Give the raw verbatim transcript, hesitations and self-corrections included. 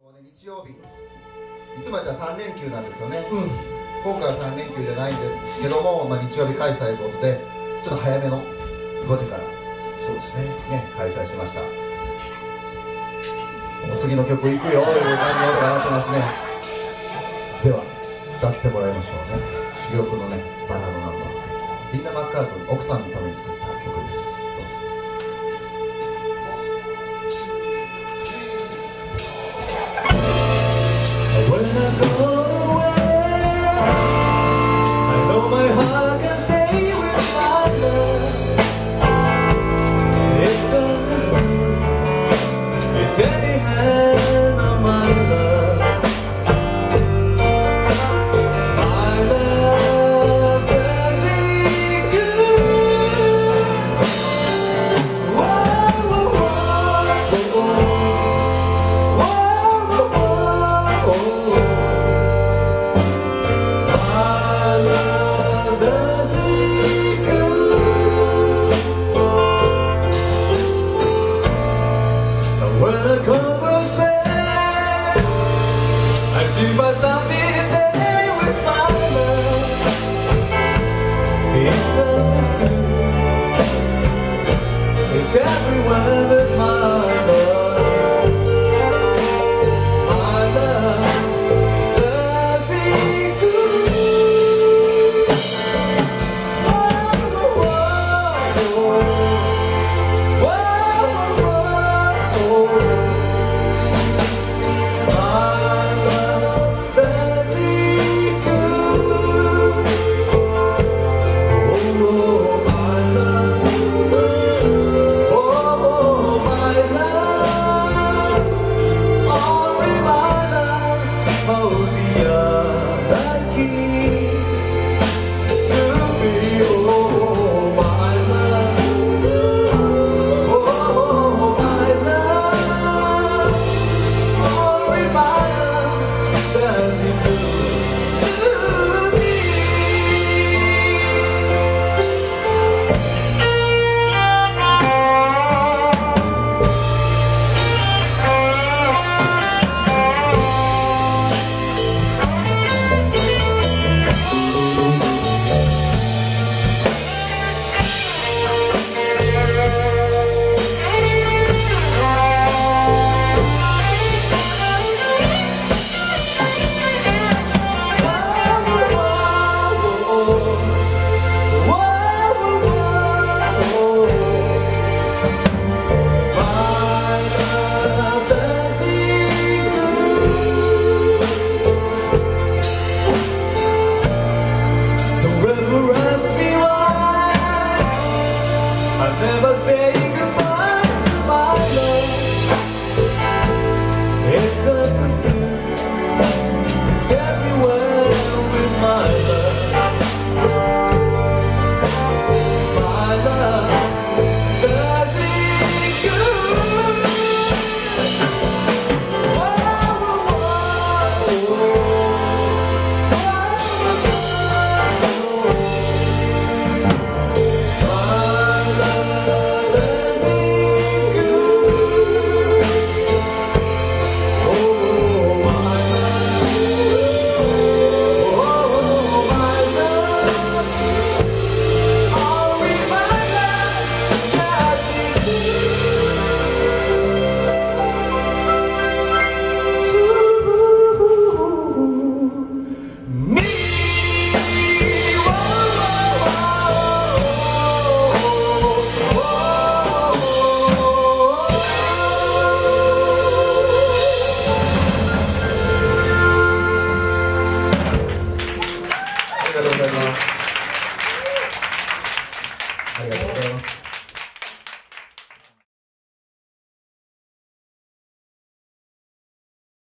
もうね、日曜日、いつもやったらさん連休なんですよね、 うん、 今回はさん連休じゃないんですけども、まあ、日曜日開催ということで、ちょっと早めのごじから、 そうですね、 ね、開催しました。もう次の曲いくよという感じの音が鳴ってますね。では、歌ってもらいましょうね。珠玉のね、バラードナンバー、リンダ・マッカートニー、奥さんのために作った曲です。どうぞ。When I'm gone away, I know my heart can stay with my love. It's understood, it's any hand of my love. My love does it good. Whoa, whoa, whoa, whoa, whoa, whoa, whoa. When I come back, I see by something there with my love. It's understood, it's everywhere but my